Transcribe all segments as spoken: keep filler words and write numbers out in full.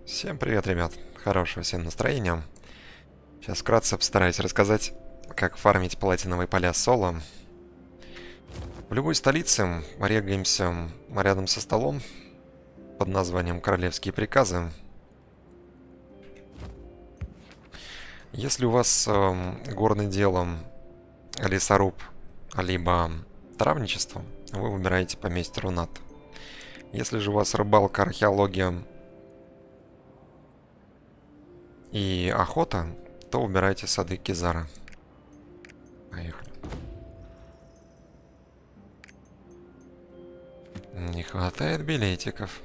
Всем привет, ребят. Хорошего всем настроения. Сейчас вкратце постараюсь рассказать, как фармить платиновые поля соло. В любой столице регаемся рядом со столом под названием «Королевские приказы». Если у вас э, горное дело, лесоруб, либо травничество, вы выбираете поместье Рунат. Если же у вас рыбалка, археология и охота, то выбирайте сады Кизара. Поехали. Не хватает билетиков.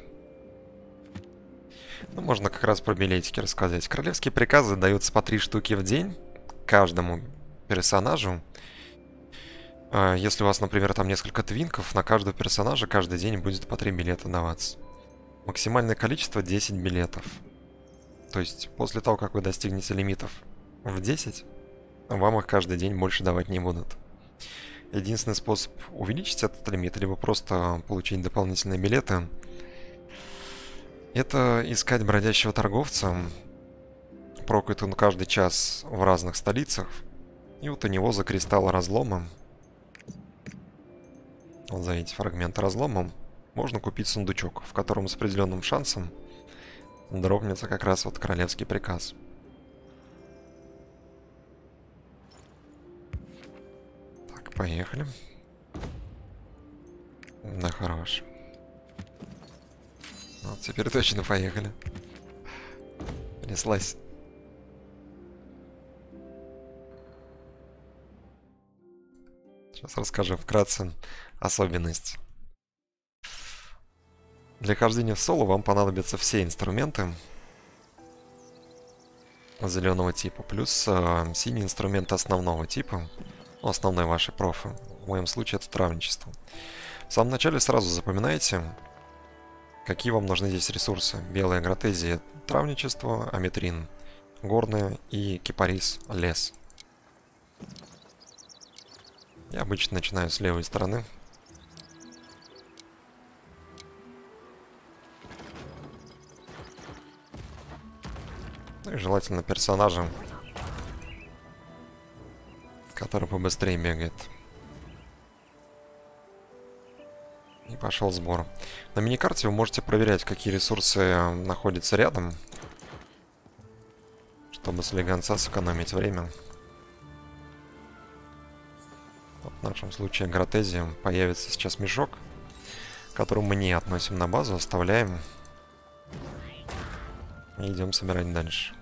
Ну, можно как раз про билетики рассказать. Королевские приказы даются по три штуки в день каждому персонажу. Если у вас, например, там несколько твинков, на каждого персонажа каждый день будет по три билета даваться. Максимальное количество десять билетов. То есть после того, как вы достигнете лимитов в десять, вам их каждый день больше давать не будут. Единственный способ увеличить этот лимит, либо просто получить дополнительные билеты, это искать бродящего торговца. Прокает он каждый час в разных столицах. И вот у него за кристаллы разлома, вот за эти фрагменты разлома, можно купить сундучок, в котором с определенным шансом дропнется как раз вот королевский приказ. Так, поехали. Да, хорош. Вот теперь точно поехали. Понеслась. Сейчас расскажу вкратце особенность. Для хождения в соло вам понадобятся все инструменты зеленого типа, плюс э, синие инструменты основного типа, ну, основной вашей профы. В моем случае это травничество. В самом начале сразу запоминайте, какие вам нужны здесь ресурсы. Белая гратезия — травничество, аметрин — горное и кипарис — лес. Я обычно начинаю с левой стороны. Ну и желательно персонажа, который побыстрее бегает. И пошел сбор. На миникарте вы можете проверять, какие ресурсы находятся рядом, чтобы слегонца сэкономить время. Вот в нашем случае гратезия. Появится сейчас мешок, который мы не относим на базу, оставляем. И идем собирать дальше.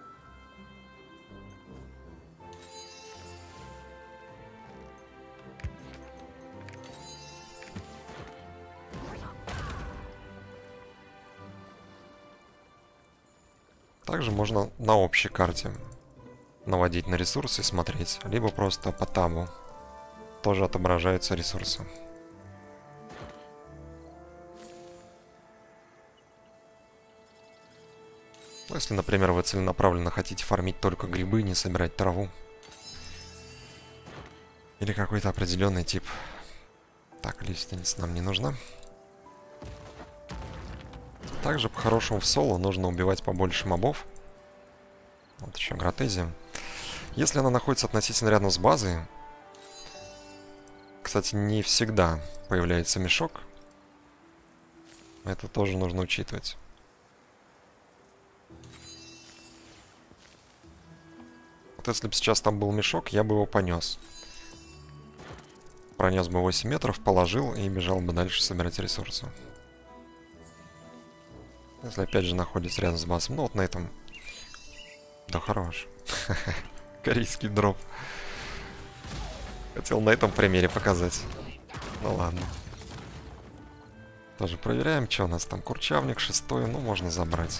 Также можно на общей карте наводить на ресурсы и смотреть, либо просто по табу тоже отображаются ресурсы. Если, например, вы целенаправленно хотите фармить только грибы, не собирать траву. Или какой-то определенный тип. Так, лиственница нам не нужна. Также по-хорошему в соло нужно убивать побольше мобов. Вот еще гратезия. Если она находится относительно рядом с базой, кстати, не всегда появляется мешок. Это тоже нужно учитывать. Вот если бы сейчас там был мешок, я бы его понес. Пронес бы восемь метров, положил и бежал бы дальше собирать ресурсы. Если опять же находится рядом с базой. Ну вот на этом... Да хорош. Корейский дроп. Хотел на этом примере показать. Ну ладно. Тоже проверяем, что у нас там. Курчавник, шестой, ну можно забрать.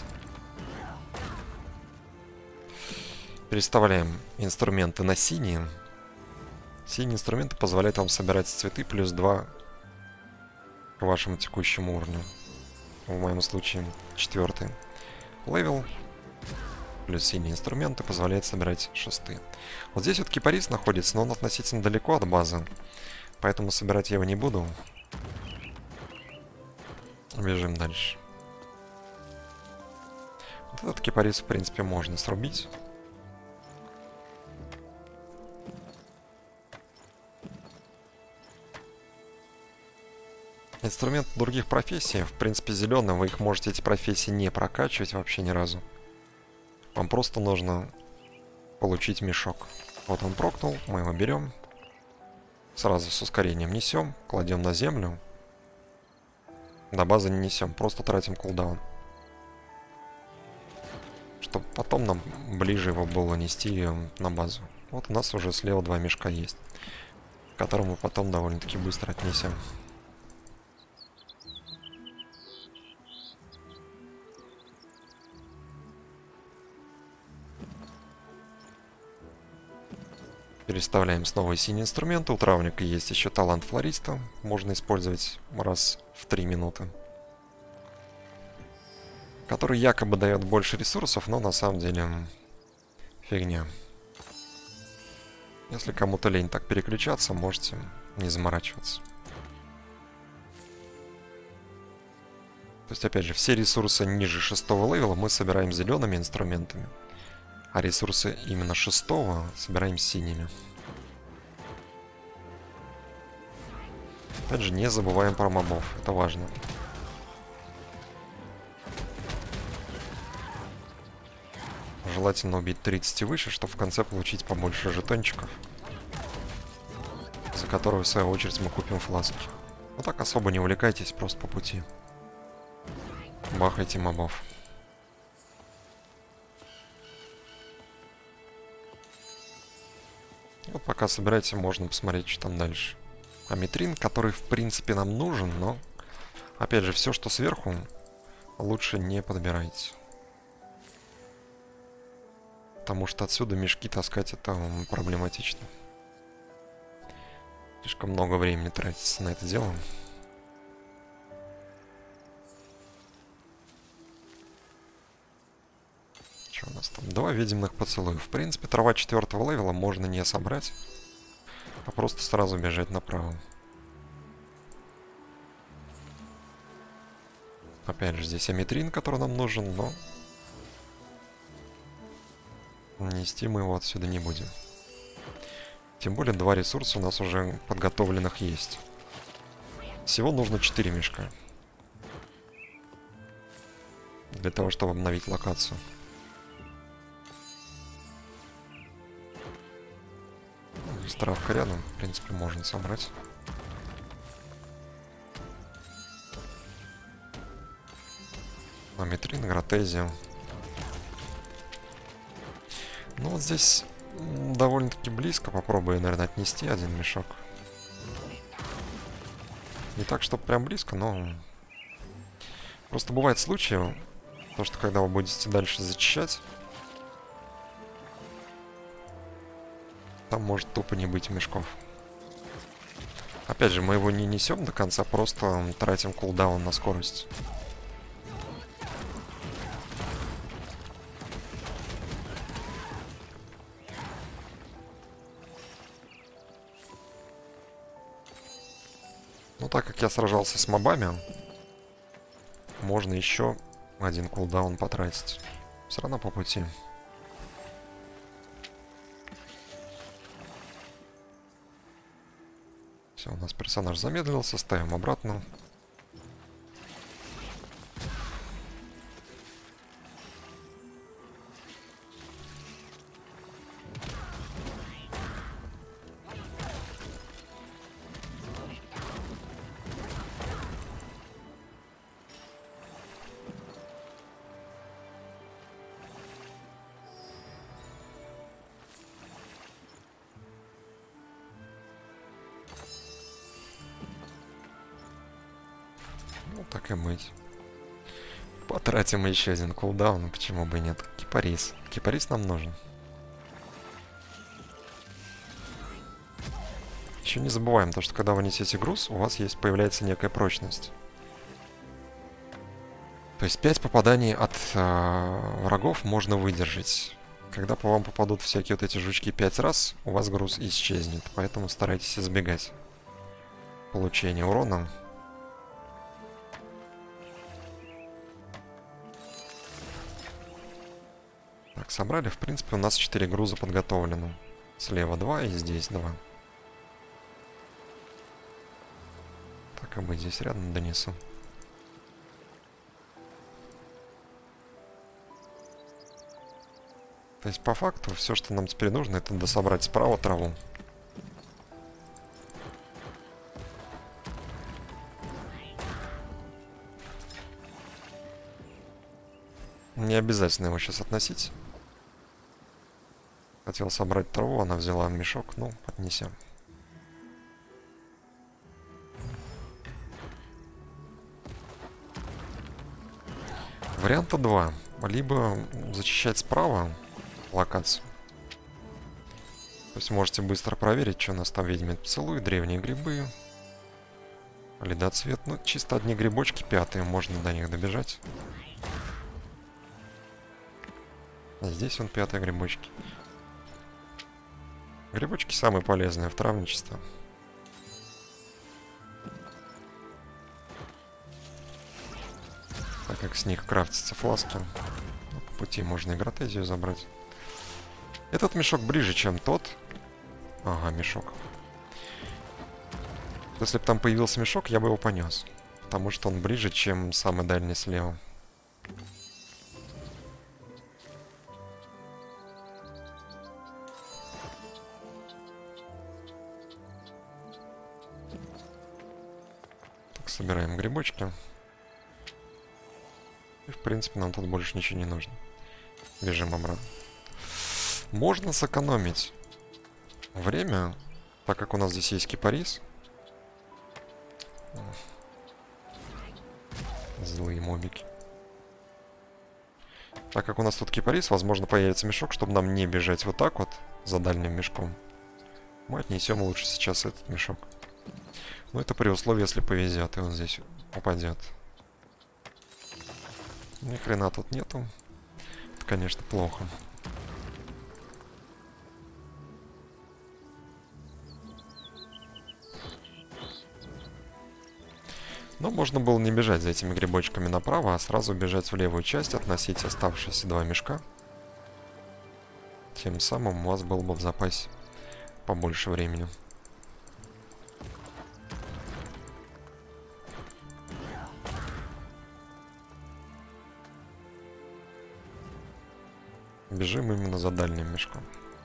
Переставляем инструменты на синие. Синие инструменты позволяют вам собирать цветы плюс два к вашему текущему уровню. В моем случае четвертый левел. Плюс синие инструменты позволяет собирать шестые. Вот здесь вот кипарис находится, но он относительно далеко от базы. Поэтому собирать я его не буду. Бежим дальше. Вот этот кипарис, в принципе, можно срубить. Инструмент других профессий, в принципе, зеленый, вы их можете, эти профессии, не прокачивать вообще ни разу. Вам просто нужно получить мешок. Вот он прокнул, мы его берем. Сразу с ускорением несем, кладем на землю. До базы не несем, просто тратим кулдаун. Чтобы потом нам ближе его было нести на базу. Вот у нас уже слева два мешка есть, которые мы потом довольно-таки быстро отнесем. Переставляем снова синие инструменты. У травника есть еще талант флориста. Можно использовать раз в три минуты. Который якобы дает больше ресурсов, но на самом деле фигня. Если кому-то лень так переключаться, можете не заморачиваться. То есть, опять же, все ресурсы ниже шестого левела мы собираем зелеными инструментами. А ресурсы именно шестого собираем синими. Опять же, не забываем про мобов. Это важно. Желательно убить тридцать и выше, чтобы в конце получить побольше жетончиков, за которые, в свою очередь, мы купим фласки. Вот так особо не увлекайтесь, просто по пути. Бахайте мобов. Вот пока собираете, можно посмотреть, что там дальше. Аметрин, который в принципе нам нужен, но опять же, все, что сверху, лучше не подбирайте. Потому что отсюда мешки таскать это проблематично. Слишком много времени тратится на это дело. Что у нас там? Два ведьминых поцелуя. В принципе, трава четвертого левела можно не собрать, а просто сразу бежать направо. Опять же, здесь аметрин, который нам нужен, но нести мы его отсюда не будем. Тем более, два ресурса у нас уже подготовленных есть. Всего нужно четыре мешка для того, чтобы обновить локацию. Травка рядом, в принципе, можно собрать. Аметрин, гратезия. Ну вот здесь довольно-таки близко. Попробую, наверное, отнести один мешок. Не так, чтобы прям близко, но... Просто бывает случаи, то, что когда вы будете дальше зачищать, там может тупо не быть мешков. Опять же, мы его не несем до конца, просто тратим кулдаун на скорость. Ну, так как я сражался с мобами, можно еще один кулдаун потратить. Все равно по пути. Все, у нас персонаж замедлился, ставим обратно. Ну, так и быть. Потратим еще один кулдаун, почему бы и нет. Кипарис. Кипарис нам нужен. Еще не забываем то, что когда вы несете груз, у вас есть, появляется некая прочность. То есть пять попаданий от э, врагов можно выдержать. Когда по вам попадут всякие вот эти жучки пять раз, у вас груз исчезнет. Поэтому старайтесь избегать получения урона. Так, собрали. В принципе, у нас четыре груза подготовлено. Слева два и здесь два. Так и быть, здесь рядом донесу. То есть, по факту, все, что нам теперь нужно, это дособрать справа траву. Не обязательно его сейчас относить. Хотел собрать траву, она взяла мешок, ну, отнесем. Варианта два. Либо зачищать справа локацию. То есть можете быстро проверить, что у нас там ведьмин поцелуй, древние грибы. Ледоцвет. Ну, чисто одни грибочки пятые, можно до них добежать. А здесь вон пятые грибочки. Грибочки самые полезные в травничестве. Так как с них крафтятся фласки. Ну, по пути можно и гратезию забрать. Этот мешок ближе, чем тот. Ага, мешок. Если бы там появился мешок, я бы его понес. Потому что он ближе, чем самый дальний слева. Так, собираем грибочки. И, в принципе, нам тут больше ничего не нужно. Бежим обратно. Можно сэкономить время, так как у нас здесь есть кипарис. Злые мобики. Так как у нас тут кипарис, возможно, появится мешок, чтобы нам не бежать вот так вот за дальним мешком. Мы отнесем лучше сейчас этот мешок. Но это при условии, если повезет, и он здесь упадет. Ни хрена тут нету. Это, конечно, плохо. Но можно было не бежать за этими грибочками направо, а сразу бежать в левую часть, относить оставшиеся два мешка. Тем самым у вас было бы в запасе побольше времени. Бежим именно за дальним мешком.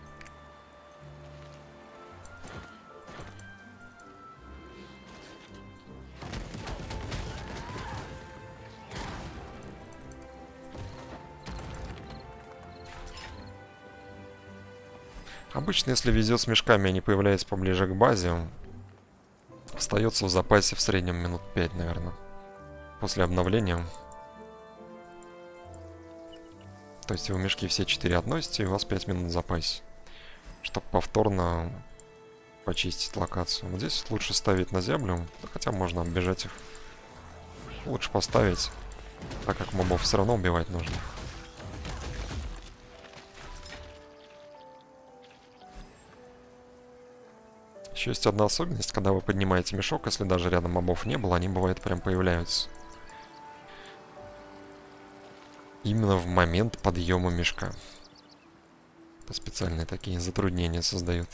Обычно, если везет с мешками, они появляются поближе к базе. Остается в запасе в среднем минут пять, наверное. После обновления. То есть вы мешки все четыре относите, и у вас пять минут в запасе. Чтобы повторно почистить локацию. Вот здесь лучше ставить на землю. Хотя можно оббежать их. Лучше поставить, так как мобов все равно убивать нужно. Еще есть одна особенность, когда вы поднимаете мешок, если даже рядом мобов не было, они бывает прям появляются. Именно в момент подъема мешка. Это специальные такие затруднения создают.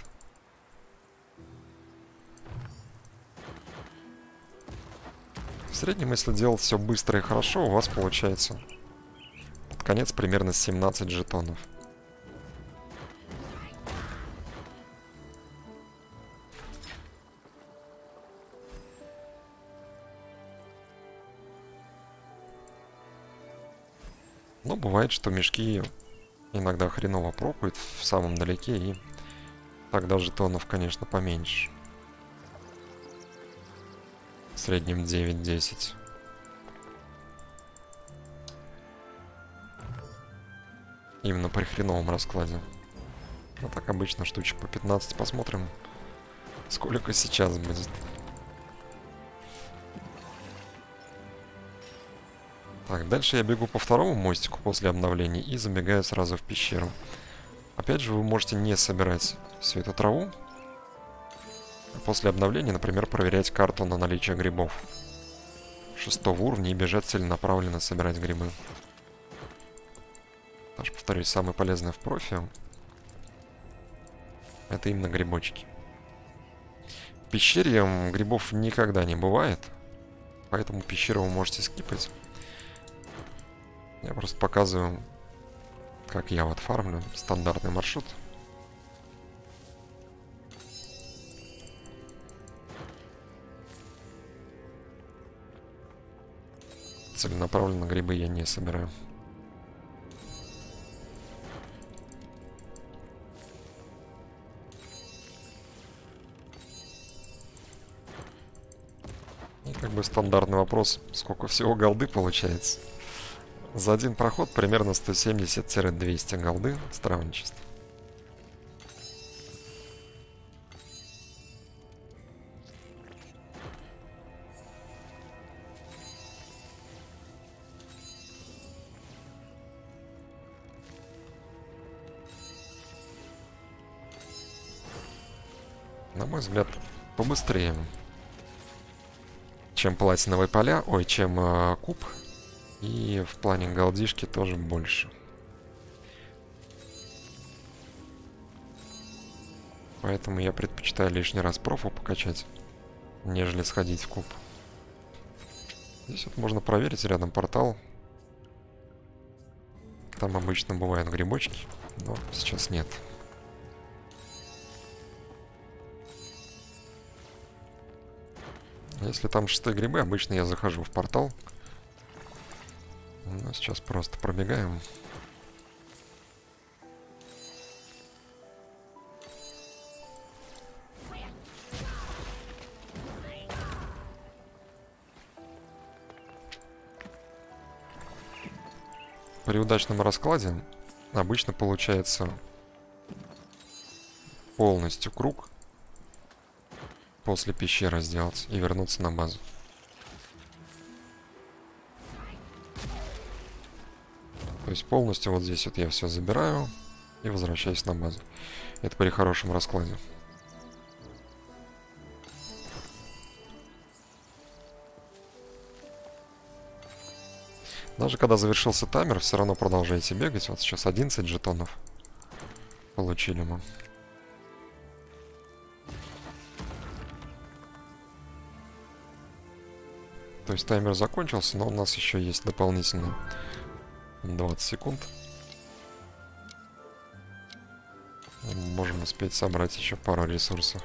В среднем, если делать все быстро и хорошо, у вас получается под конец примерно семнадцать жетонов. Но бывает, что мешки иногда хреново пропают в самом далеке, и тогда жетонов, конечно, поменьше. В среднем девять-десять. Именно при хреновом раскладе. А так обычно штучек по пятнадцать. Посмотрим, сколько сейчас будет. Так, дальше я бегу по второму мостику после обновления и забегаю сразу в пещеру. Опять же, вы можете не собирать всю эту траву. После обновления, например, проверять карту на наличие грибов шестого уровня и бежать целенаправленно собирать грибы. Даже повторюсь, самое полезное в профи — это именно грибочки. В пещере грибов никогда не бывает, поэтому пещеру вы можете скипать. Я просто показываю, как я вот фармлю стандартный маршрут. Целенаправленно грибы я не собираю. И как бы стандартный вопрос, сколько всего голды получается. За один проход примерно сто семьдесят — двести голды с травничества. На мой взгляд, побыстрее, чем платиновые поля, ой, чем э, куб. И в плане голдишки тоже больше. Поэтому я предпочитаю лишний раз профу покачать, нежели сходить в куб. Здесь вот можно проверить, рядом портал. Там обычно бывают грибочки, но сейчас нет. Если там шестые грибы, обычно я захожу в портал. Ну, сейчас просто пробегаем. При удачном раскладе обычно получается полностью круг после пещеры сделать и вернуться на базу. То есть полностью вот здесь вот я все забираю и возвращаюсь на базу. Это при хорошем раскладе. Даже когда завершился таймер, все равно продолжаете бегать. Вот сейчас одиннадцать жетонов получили мы. То есть таймер закончился, но у нас еще есть дополнительные двадцать секунд. Можем успеть собрать еще пару ресурсов.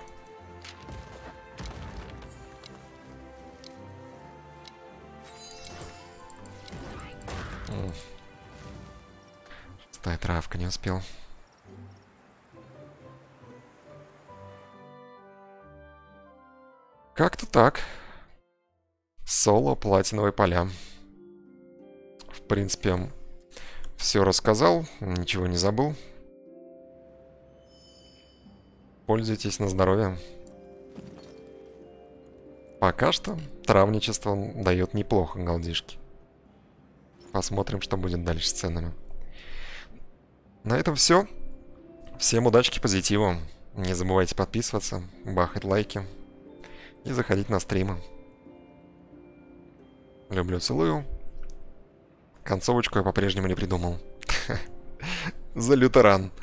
Шестая травка, не успел. Как-то так. Соло, платиновые поля. В принципе, все рассказал, ничего не забыл. Пользуйтесь на здоровье. Пока что травничество дает неплохо голдишки. Посмотрим, что будет дальше с ценами. На этом все. Всем удачки, позитива. Не забывайте подписываться, бахать лайки и заходить на стримы. Люблю, целую. Концовочку я по-прежнему не придумал. За лютеран.